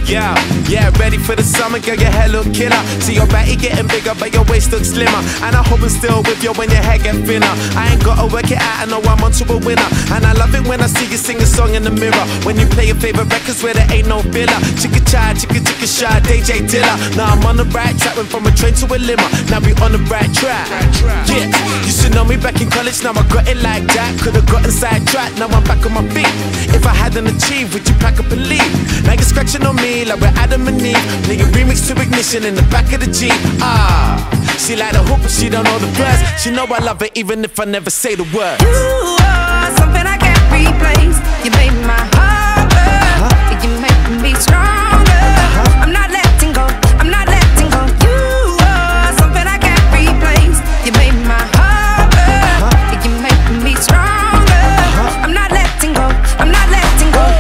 Yeah, yeah, ready for the summer, girl, your hair look killer. See your body getting bigger, but your waist looks slimmer. And I hope I'm still with you when your hair get thinner. I ain't gotta work it out, I know I'm onto a winner. And I love it when I see you sing a song in the mirror. When you play your favorite records where there ain't no filler. Chicka chai, chicka shy, DJ Dilla. Now I'm on the right track, went from a train to a limo. Now we on the right track. Yeah, used to know me back in college, now I got it like that. Could've gotten sidetracked, now I'm back on my feet. If I hadn't achieved, would you pack up and leave? Now you're scratching on me like we're Adam and Eve. Nigga remix to Ignition in the back of the Jeep. She like the hoop but she don't know the words. She know I love it even if I never say the words. You are something I can't replace. You made my heart burn. You make me stronger. I'm not letting go, I'm not letting go. You are something I can't replace. You made my heart burn. You make me stronger. I'm not letting go, I'm not letting go.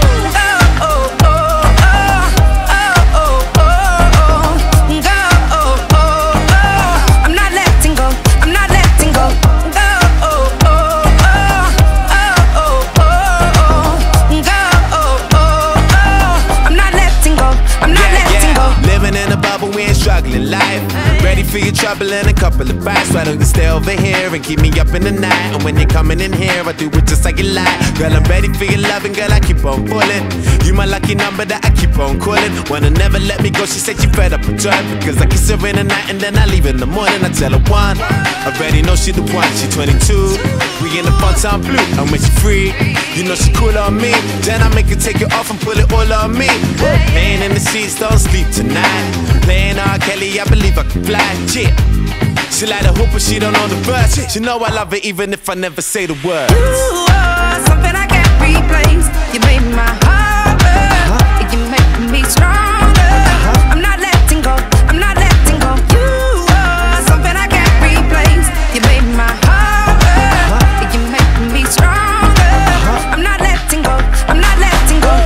Struggling life, ready for your trouble and a couple of bites. Why don't you stay over here and keep me up in the night? And when you're coming in here, I do it just like you like. Girl, I'm ready for your loving, girl, I keep on pulling. You my lucky number that I keep on calling. Wanna never let me go, she said she fed up with her. Because I kiss her in the night and then I leave in the morning. I tell her one, already know she the one, she 22. We in the fun time blue, and when she free, you know she cool on me. Then I make her take it off and pull it all on me. Laying in the seats, don't sleep tonight. Playing R. Kelly, I believe I can fly. Yeah. She like the hoop, but she don't know the verse. She know I love it even if I never say the words. You are something I can't replace. You made my heart burn. You make me stronger. I'm not letting go, I'm not letting go. You are something I can't replace. You made my heart burn. You make me stronger. I'm not letting go, I'm not letting go.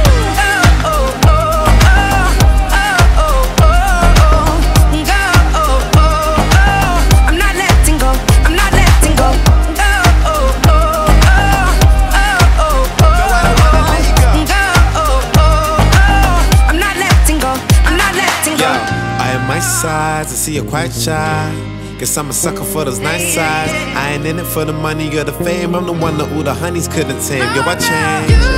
Sides, I see you're quite shy. Guess I'm a sucker for those nice sides. I ain't in it for the money or the fame. I'm the one that all the honeys couldn't tame. Yo, I changed.